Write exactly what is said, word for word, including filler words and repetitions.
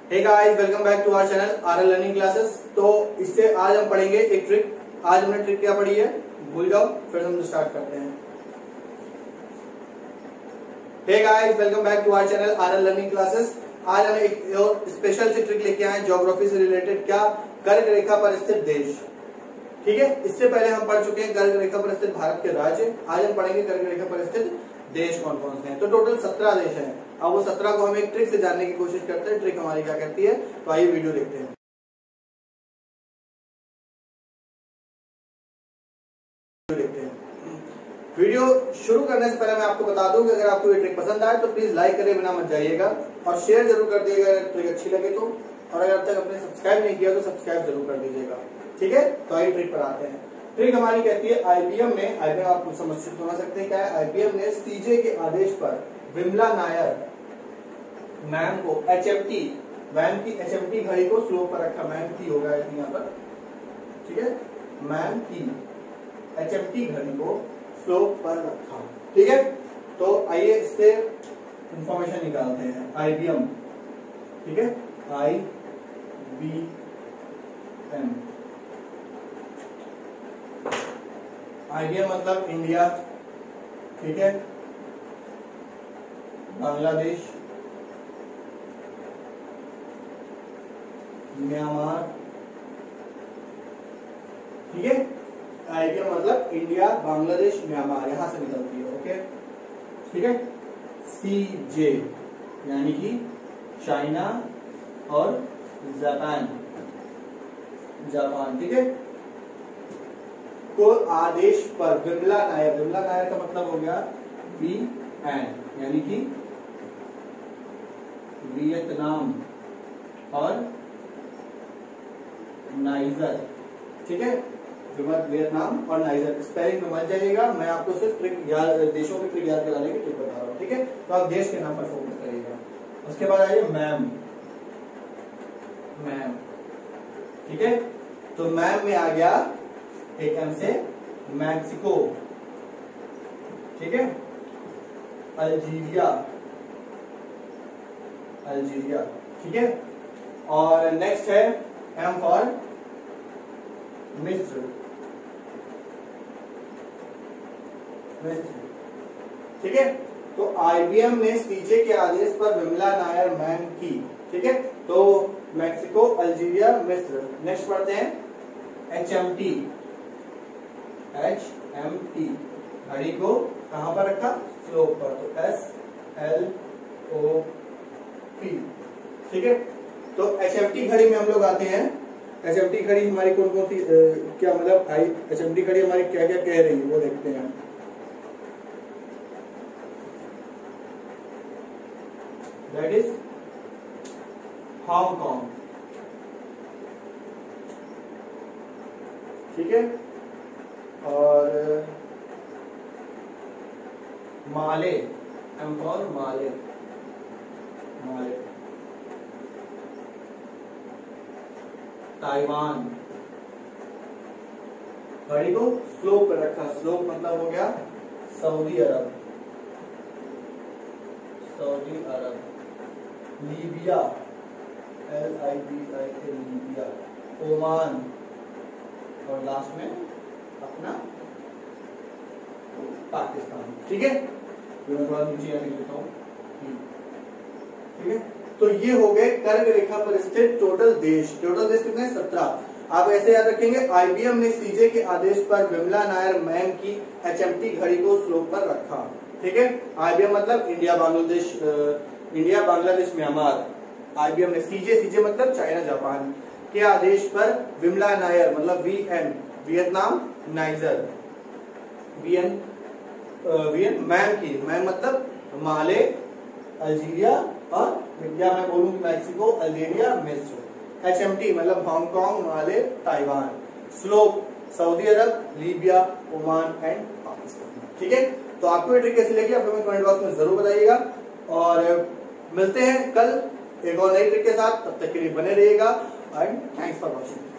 Hey guys, welcome back to our channel RL learning classes. तो इससे आज हम पढ़ेंगे एक ट्रिक। आज हमने ट्रिक क्या पढ़ी है भूल जाओ, फिर हम स्टार्ट करते हैं। Hey guys, welcome back to our channel RL learning classes. आज हम एक और स्पेशल सी ट्रिक लेके आए ज्योग्राफी से रिलेटेड। क्या? कर्क रेखा पर स्थित देश। ठीक है, इससे पहले हम पढ़ चुके हैं कर्क रेखा पर स्थित भारत के राज्य। आज हम पढ़ेंगे कर्क रेखा पर स्थित देश कौन कौन से हैं। तो टोटल सत्रह देश हैं। अब वो सत्रह को हम एक ट्रिक से जानने की कोशिश करते हैं। ट्रिक हमारी क्या कहती है, तो आइए वीडियो देखते हैं। देखते हैं वीडियो शुरू करने से पहले मैं आपको बता दूं कि अगर आपको ये ट्रिक पसंद आए तो प्लीज लाइक करे बिना मत जाइएगा और शेयर जरूर कर दीजिएगा अगर ट्रिक अच्छी लगे तो। और अगर अब तक आपने सब्सक्राइब नहीं किया तो सब्सक्राइब जरूर कर दीजिएगा। ठीक है, तो आइए ट्रिक पर आते हैं। ट्रिक हमारी कहती है आईबीएम ने, आईबीएम आप समझ समझ सकते हैं क्या है। आईबीएम ने सीजे के आदेश पर विमला नायर मैम को एचएमटी मैम की एचएमटी घड़ी को स्लो पर रखा। मैम की होगा यहाँ पर, ठीक है, मैम की एचएमटी घड़ी को स्लो पर रखा। ठीक है, तो आइए इससे इंफॉर्मेशन निकालते हैं। आईबीएम, ठीक है, आई बी एम आईबीएम मतलब इंडिया, ठीक है, बांग्लादेश, म्यांमार। ठीक है, आईबीएम मतलब इंडिया, बांग्लादेश, म्यांमार, यहां से निकलती है। ओके, ठीक है। सीजे यानी कि चाइना और जापान, जापान। ठीक है, को आदेश पर विमला नायर, विमला नायर का मतलब हो गया वी एन यानी कि वियतनाम और नाइजर। ठीक है, वियतनाम और नाइजर। स्पेलिंग में मत जाइएगा, मैं आपको सिर्फ ट्रिक याद, देशों की ट्रिक याद कराने की ट्रिक बता रहा हूँ। ठीक है, तो आप देश के नाम पर फोकस करिएगा। उसके बाद आइए मैम, मैम। ठीक है, तो मैम में आ गया एक एम से मैक्सिको, ठीक है, अल्जीरिया, अल्जीरिया। ठीक है, और नेक्स्ट है एम फॉर मिस्र, मिस्र। ठीक है, तो आईबीएम ने सीजे के आदेश पर विमला नायर मैम की, ठीक है, तो मैक्सिको, अल्जीरिया, मिस्र। नेक्स्ट पढ़ते हैं एचएमटी, एच एम टी घड़ी को कहां पर रखा? स्लोप पर, तो एस एल ओ पी। ठीक है, तो एचएमटी घड़ी में हम लोग आते हैं। एचएमटी घड़ी हमारी कौन कौन सी आ, क्या मतलब आई एचएमटी घड़ी हमारी क्या क्या कह रही है वो देखते हैं। That is Hong Kong. ठीक है, और Male, M for Male, Male. Taiwan, घड़ी को स्लोप पर रखा। स्लोप मतलब हो गया सऊदी अरब, सऊदी अरब। Libya, L I B I A, Libya. Oman, और लास्ट में अपना पाकिस्तान। ठीक है, मैं थोड़ा नीचे लिख देता हूँ। ठीक है, तो ये हो गए कर्क रेखा पर स्थित टोटल देश। टोटल देश कितने? सत्रह। आप ऐसे याद रखेंगे, आईबीएम ने सीजे के आदेश पर विमला नायर मैम की एचएमटी घड़ी को स्लोप पर रखा। ठीक है, आईबीएम मतलब India, Bangladesh, India, Bangladesh, Myanmar. IBM ने सीजे, सीजे मतलब चाइना, जापान के आदेश पर विमला नायर मतलब V N, Vietnam, Niger, V N, V N ma'am की, मैम मतलब माले, अल्जीरिया और या मैं बोलूं मैक्सिको, अल्जीरिया, मिस्र। एचएमटी मतलब हांगकांग, माले, ताइवान। स्लोप सऊदी अरब, लीबिया, ओमान एंड पाकिस्तान। ठीक है, तो आपको ये ट्रिक कैसी लगी आप हमें कमेंट बॉक्स में जरूर बताइएगा और मिलते हैं कल एक और नई ट्रिक के साथ। तब तक के लिए बने रहिएगा एंड थैंक्स फॉर वॉचिंग।